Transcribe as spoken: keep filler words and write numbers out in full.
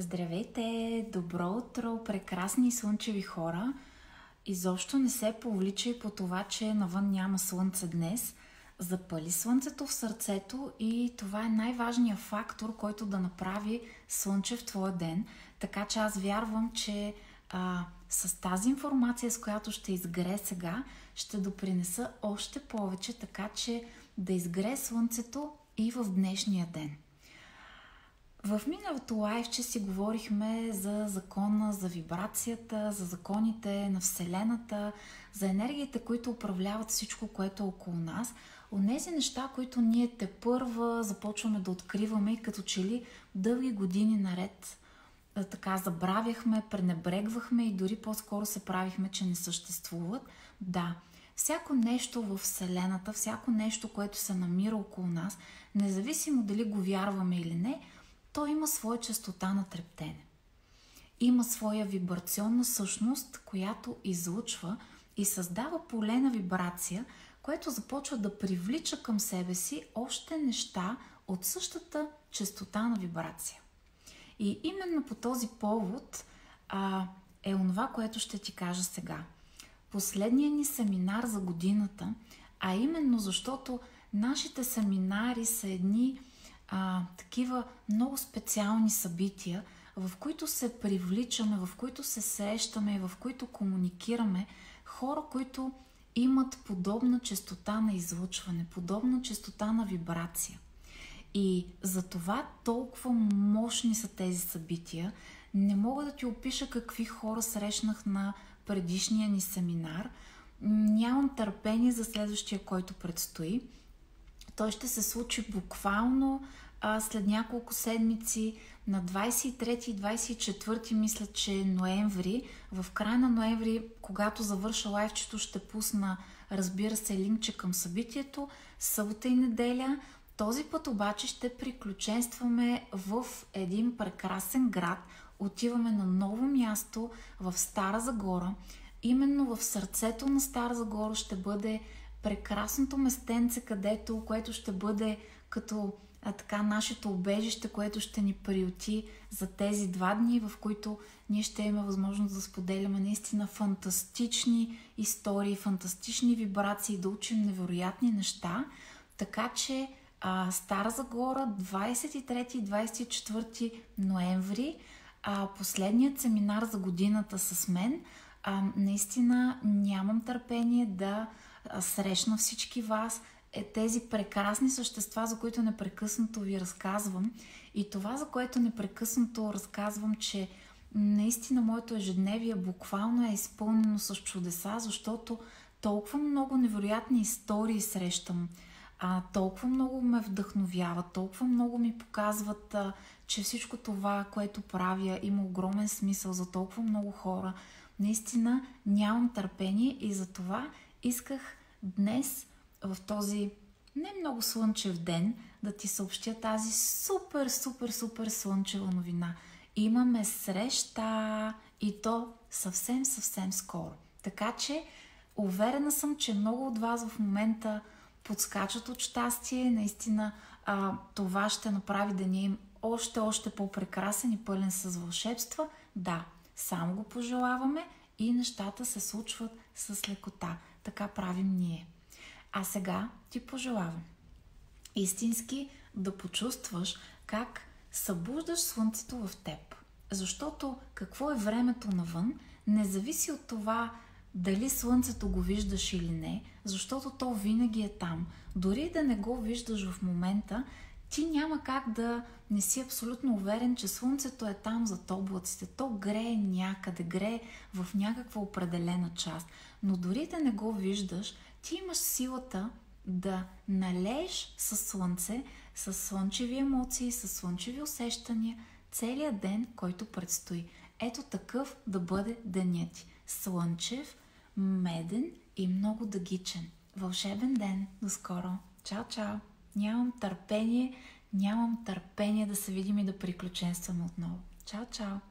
Здравейте! Добро утро, прекрасни слънчеви хора! Изобщо не се повличай по това, че навън няма слънце днес. Запали слънцето в сърцето и това е най-важният фактор, който да направи слънчев в твоя ден. Така че аз вярвам, че а, с тази информация, с която ще изгрее сега, ще допринеса още повече, така че да изгрее слънцето и в днешния ден. В миналото лайвче си говорихме за закона, за вибрацията, за законите на Вселената, за енергиите, които управляват всичко, което е около нас. Онези неща, които ние тепърва започваме да откриваме и като че ли дълги години наред така забравяхме, пренебрегвахме и дори по-скоро се правихме, че не съществуват. Да, всяко нещо в Вселената, всяко нещо, което се намира около нас, независимо дали го вярваме или не, то има своя честота на трептене. Има своя вибрационна същност, която излъчва и създава поле на вибрация, което започва да привлича към себе си още неща от същата честота на вибрация. И именно по този повод а, е онова, което ще ти кажа сега. Последният ни семинар за годината, а именно защото нашите семинари са едни А, такива много специални събития, в които се привличаме, в които се срещаме и в които комуникираме хора, които имат подобна честота на излъчване, подобна честота на вибрация. И за това толкова мощни са тези събития. Не мога да ти опиша какви хора срещнах на предишния ни семинар. Нямам търпение за следващия, който предстои. Той ще се случи буквално а, след няколко седмици на двадесет и трети и двадесет и четвърти, мисля, че ноември. В края на ноември, когато завърша лайвчето, ще пусна, разбира се, линкче към събитието, събота и неделя. Този път обаче ще приключенстваме в един прекрасен град. Отиваме на ново място в Стара Загора. Именно в сърцето на Стара Загора ще бъде прекрасното местенце, където, което ще бъде като а, така нашето убежище, което ще ни приюти за тези два дни, в които ние ще имаме възможност да споделяме наистина фантастични истории, фантастични вибрации, да учим невероятни неща. Така че а, Стара Загора, двадесет и трети и двадесет и четвърти ноември, а, последният семинар за годината с мен. А, наистина нямам търпение да срещна всички вас, е тези прекрасни същества, за които непрекъснато ви разказвам. И това, за което непрекъснато разказвам, че наистина моето ежедневие буквално е изпълнено с чудеса, защото толкова много невероятни истории срещам, а, толкова много ме вдъхновяват, толкова много ми показват, а, че всичко това, което правя, има огромен смисъл за толкова много хора. Наистина нямам търпение и за това исках днес, в този не много слънчев ден, да ти съобщя тази супер, супер, супер слънчева новина. Имаме среща и то съвсем, съвсем скоро. Така че, уверена съм, че много от вас в момента подскачат от щастие. Наистина а, това ще направи деня им още, още по-прекрасен и пълен с вълшебства. Да, само го пожелаваме и нещата се случват с лекота. Така правим ние. А сега ти пожелавам истински да почувстваш как събуждаш слънцето в теб. Защото какво е времето навън не зависи от това дали слънцето го виждаш или не, защото то винаги е там. Дори да не го виждаш в момента, ти няма как да не си абсолютно уверен, че слънцето е там зад облаците. То грее някъде, грее в някаква определена част. Но дори да не го виждаш, ти имаш силата да налееш със слънце, с слънчеви емоции, с слънчеви усещания, целият ден, който предстои. Ето такъв да бъде денят ти. Слънчев, меден и много дъгичен. Вълшебен ден. До скоро. Чао, чао! Нямам търпение, нямам търпение да се видим и да приключенстваме отново. Чао, чао!